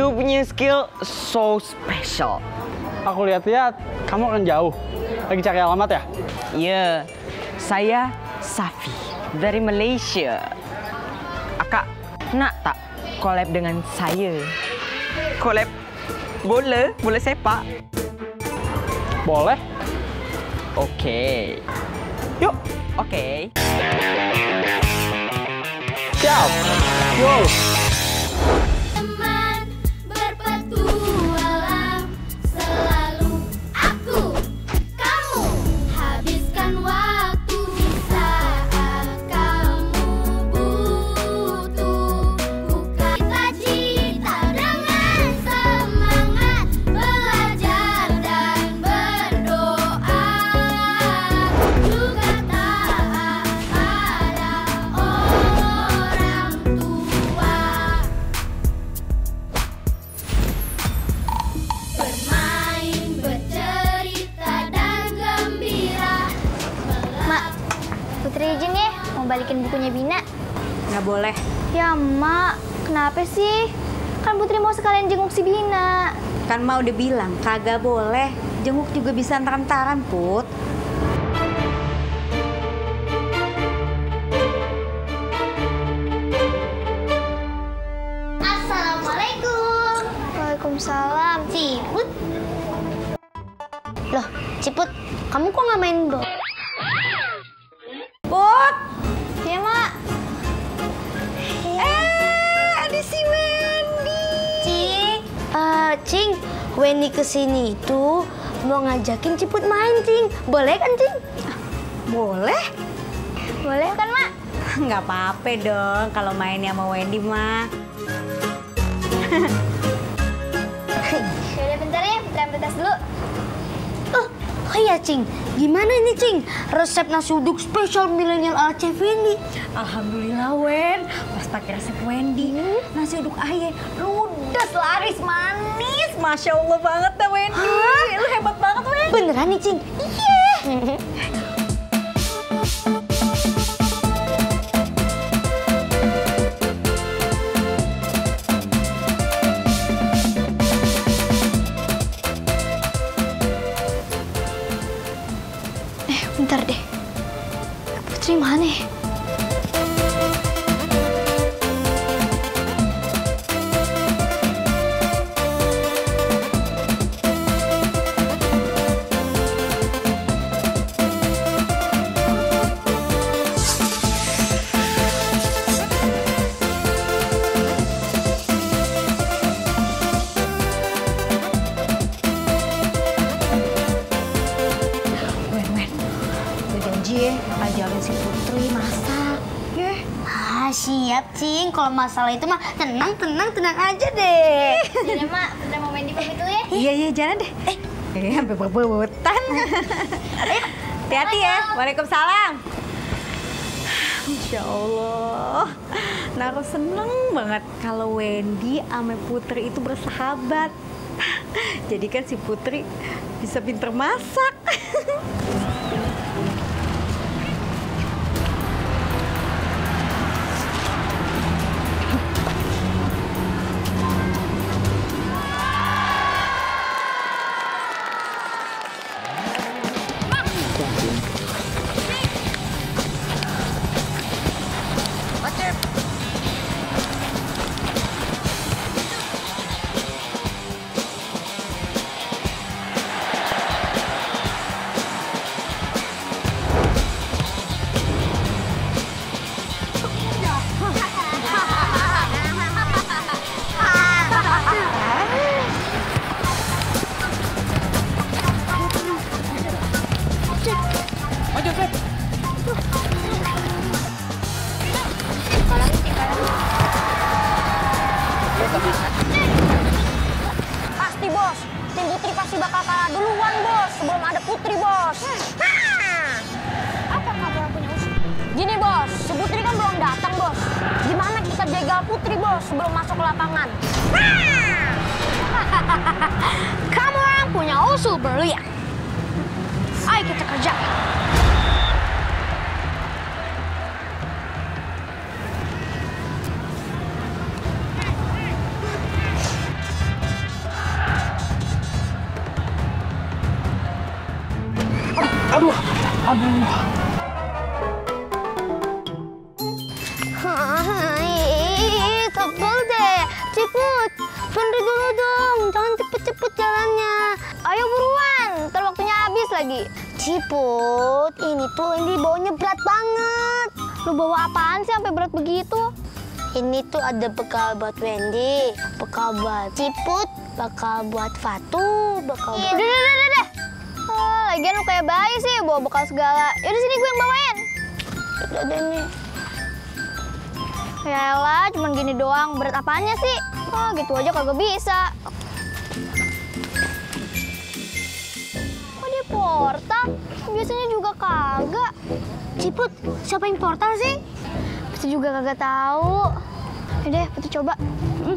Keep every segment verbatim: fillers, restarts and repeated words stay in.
You punya skill so special. Aku lihat-lihat kamu akan jauh. Lagi cari alamat ya? Iya, saya Safi dari Malaysia. Akak, nak tak collab dengan saya? Collab bola, bola sepak. Boleh. Oke. Yuk, oke. Siap. Wow. Teman berpetualang selalu aku, kamu habiskan waktu saat kamu butuh. Buka cita-cita dengan semangat belajar dan berdoa. Juga taat pada orang tua. Bermain, bercerita dan gembira. Mak, Putri izin ya mau balikin bukunya Bina. Nggak boleh. Ya, Mak. Kenapa sih? Kan Putri mau sekalian jenguk si Bina. Kan Ma udah bilang kagak boleh. Jenguk juga bisa antar-antaran, Put. Assalamualaikum. Waalaikumsalam. Ciput. Loh, Ciput, kamu kok nggak main bola? Put! Ya, Mak. Eh, ada si Wendy. Cing, eh, Cing, Wendy kesini itu mau ngajakin Ciput main, Cing. Boleh kan, Cing? Boleh? Boleh kan, Mak? Nggak apa-apa dong kalau mainnya sama Wendy, mah. Yaudah bentar ya, Putri ambil tas dulu. Oh, oh iya, Cing. Gimana ini, Cing? Resep nasi uduk spesial milenial ala Chef Wendy. Alhamdulillah, Wen. Pas pakai resep Wendy, nasi uduk ayah ludes, laris, manis. Masya Allah banget dah, Wendy. Lu hebat banget, Wen. Beneran nih, Cing? Iya. Eh, bentar deh. Putri mana ya? Wen, Wen. Udah janji ya, ajarin si Putri masak. Ya. Ah, siap, Cing. Kalau masalah itu mah tenang, tenang, tenang aja deh. Jadi, Mak, udah mau main di pamit dulu ya? Iya, iya, jalan deh. Eh, eh sampai berebutan. Ayo, hati-hati ya. Waalaikumsalam. Masya Allah. Nah, aku seneng banget kalau Wendy sama Putri itu bersahabat. Jadi kan si Putri bisa pinter masak. Pasti, Bos. Tim Putri pasti bakal kalah duluan, Bos. Sebelum ada Putri, Bos. Apa kamu yang punya usul? Gini, Bos. Si Putri kan belum datang, Bos. Gimana kita jegal Putri, Bos, sebelum masuk ke lapangan? Kamu yang punya usul berlian. Ayo kita kerja. Aduh. Hai, tebel deh. Ciput, berhenti dulu dong. Jangan cepet-cepet jalannya. Ayo buruan, ntar waktunya habis lagi. Ciput, ini tuh ini baunya berat banget. Lu bawa apaan sih sampai berat begitu? Ini tuh ada bekal buat Wendy, bekal buat Ciput, bekal buat Fatu, bekal buat... Udah, udah, udah, udah. Oh, lagian lu kayak bayi sih, bawa bekal segala. Yaudah sini gue yang bawain. Udah deh nih. Yaelah, cuman gini doang. Berat apanya sih? Wah, gitu aja kagak bisa. Kok dia portal? Biasanya juga kagak. Ciput, siapa yang portal sih? Pasti juga kagak tahu. Yaudah, Putri coba. Hmm.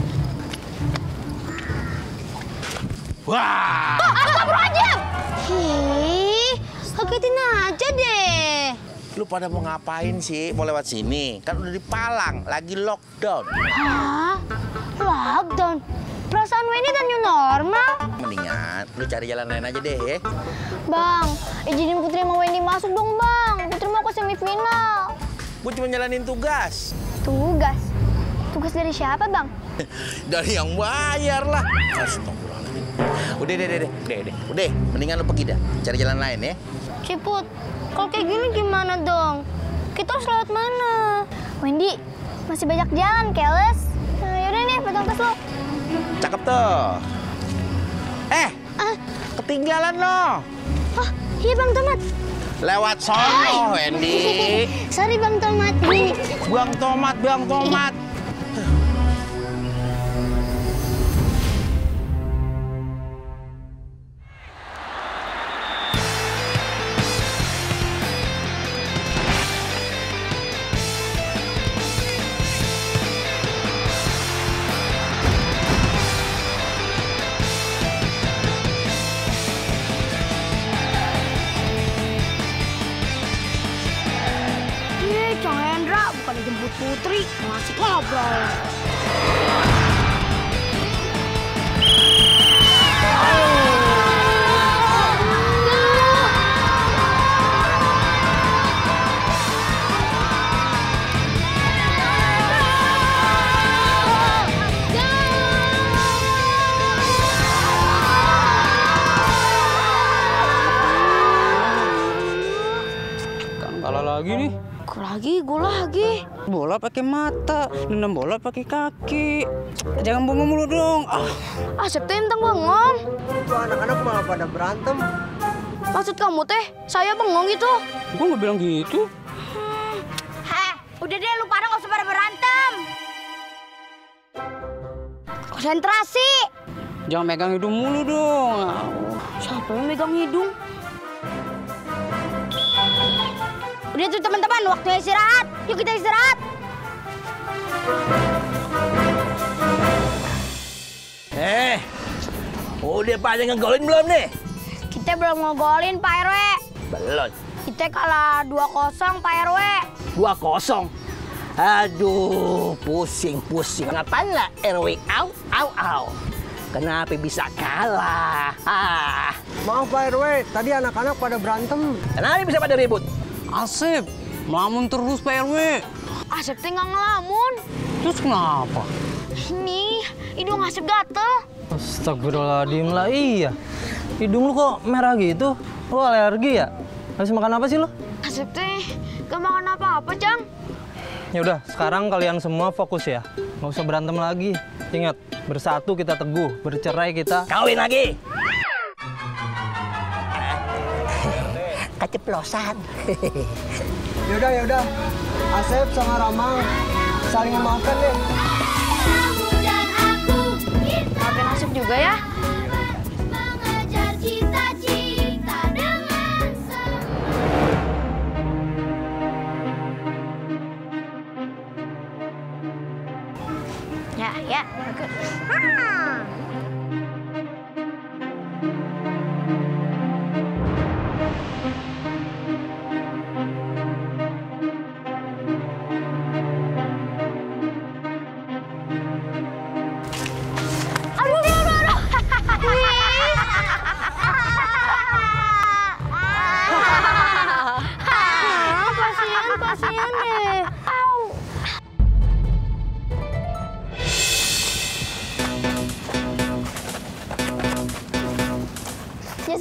Wah! Oh, astagfirullahaladzim! Hih, kagetin aja deh. Lu pada mau ngapain sih? Mau lewat sini? Kan udah di Palang, lagi lockdown. Hah? Lockdown? Perasaan Wendy dan new normal? Mendingan lu cari jalan lain aja deh ya. Bang, izinin Putri sama Wendy masuk dong, Bang. Putri mau ke semifinal. Gue cuma jalanin tugas. Tugas? Tugas dari siapa, Bang? Dari yang bayar lah. Astagfirullahaladzim. Udah, deh, deh, deh, udah, deh, udah. Mendingan lu pergi dah, cari jalan lain ya. Ciput, kalau kayak gini gimana dong? Kita harus lewat mana? Wendy, masih banyak jalan, keles. Nah, yaudah nih, pegang tas lo. Cakep tuh. Eh, Ah, ketinggalan lo. oh, iya Bang Tomat. Lewat sono, Wendy. Sorry Bang Tomat. Buang tomat, buang tomat. Ih, Cang Hendra bukan jemput Putri, masih ngobrol. Kan kalah lagi nih. Gue lagi, gue lagi. Bola pakai mata, nendang bola pakai kaki. Jangan bengong mulu dong. Ah, Asep teh entang bengong. Itu anak-anak malah pada berantem. Maksud kamu teh, saya bengong gitu. gua nggak bilang gitu. Heh, udah deh lu pada nggak usah pada berantem. Konsentrasi. Jangan megang hidung mulu dong. Siapa yang megang hidung? Udah tuh teman-teman, waktunya istirahat. Yuk kita istirahat. Eh, udah pada ngegolin belum nih? Kita belum ngegolin Pak R W. Belum. Kita kalah dua kosong Pak R W. Dua kosong. Aduh, pusing-pusing. Ngapain lah R W? Au, au, au. Kenapa bisa kalah? Ah, Maaf Pak R W, tadi anak-anak pada berantem. kenapa bisa pada ribut? Asep, melamun terus Pak R W. Asep teh nggak ngelamun. Terus kenapa? Nih, hidung Asep gatel. Astagfirullahaladzim lah, iya. Hidung lu kok merah gitu? Lu alergi ya? Habis makan apa sih lu? Asep teh gak makan apa-apa, Cang. Ya udah, sekarang kalian semua fokus ya. Nggak usah berantem lagi. Ingat, bersatu kita teguh, bercerai kita Kawin lagi. Keceplosan. Yaudah, yaudah. Asep sama Ramang saling memaafkan deh. Kamu dan aku kita Maafin Asep juga ya. mengejar cita-cita dengan semangat. Ya, ya. Oke. Hmm. Aduh, aduh, aduh, aduh.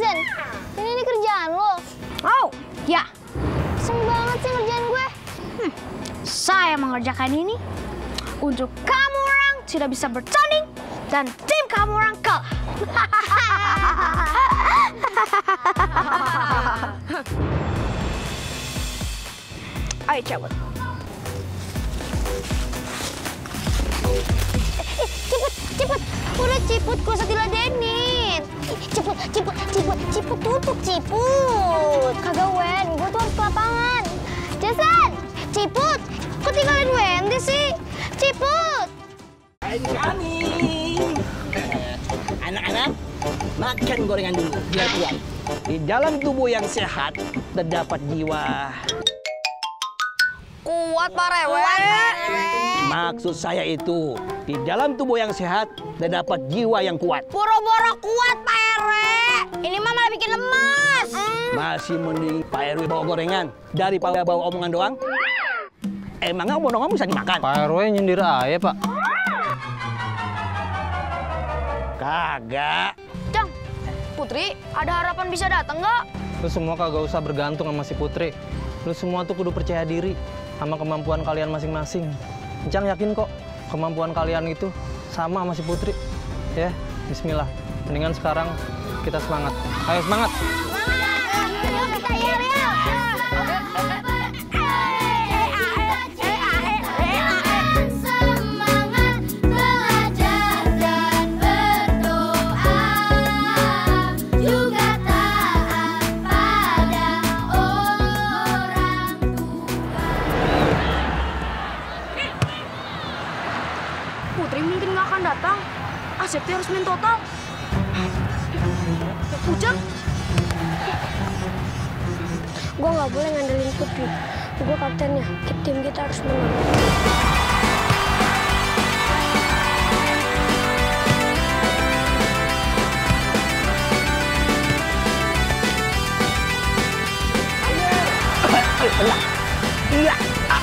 Jason, ini, ini kerjaan lo. Oh, ya. Iseng banget sih ngerjain gue. Hmm, saya mengerjakan ini untuk kamu orang tidak bisa bertanding dan tim kamu orang kalah. Ayo cabut. Eh, cepet, cepet. Udah Ciput, gak usah diladenin. Eh, Ciput, Ciput, Ciput, Ciput tutup, Ciput. Kagak Wen, gue tuh harus ke lapangan. Jason, Ciput, kok tinggalin Wendy sih? Ciput. Kami. Anak-anak, makan gorengan dulu biar kuat. Di dalam tubuh yang sehat terdapat jiwa. Kuat Pak Rewe. Maksud saya itu, di dalam tubuh yang sehat terdapat jiwa yang kuat. Boro-boro kuat Pak R W. Ini mah malah bikin lemas. Masih mending Pak R W bawa gorengan daripada bawa omongan doang. Emangnya omongan bisa dimakan? Pak R W nyindir aja, Pak. Kagak. Cang, Putri, ada harapan bisa datang nggak? Lu semua kagak usah bergantung sama si Putri. Lu semua tuh kudu percaya diri sama kemampuan kalian masing-masing. Cang yakin kok kemampuan kalian itu sama sama si Putri. Ya, bismillah. Mendingan sekarang kita semangat. Ayo semangat. Ayo kita yel yel. Semangat belajar dan berdoa, juga taat pada orang tua. Putri mungkin nggak akan datang. Asep harus main total. Ujang, gue nggak boleh ngandelin Putri. Gue kaptennya. Tim kita harus menang. Iya.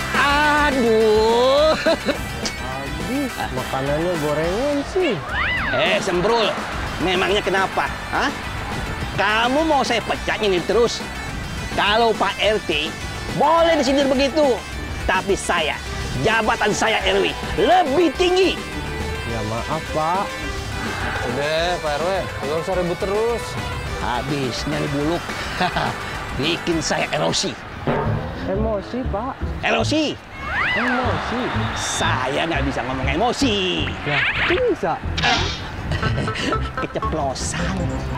Aduh. Habis makanannya gorengan sih. Eh, Sembrul. Memangnya kenapa? Hah? Kamu mau saya pecat ini terus? Kalau Pak R T boleh disindir begitu. Tapi saya, jabatan saya R W lebih tinggi. Ya maaf Pak. Udah, Pak R W, nggak usah ribut terus. Habis nyari buluk. Bikin saya erosi. Emosi Pak. Erosi? Emosi. Saya nggak bisa ngomong emosi. Ya bisa. Keceplosan.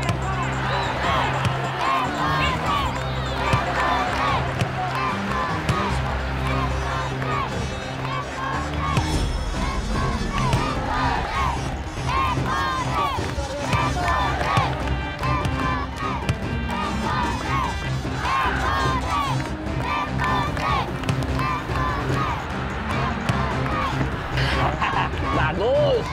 Bagus.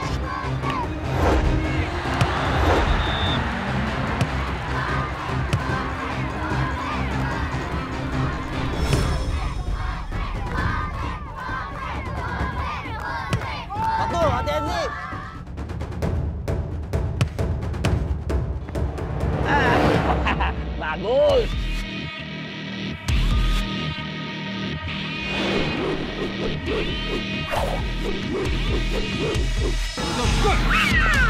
Satu, hati-hati. Bagus. Ah!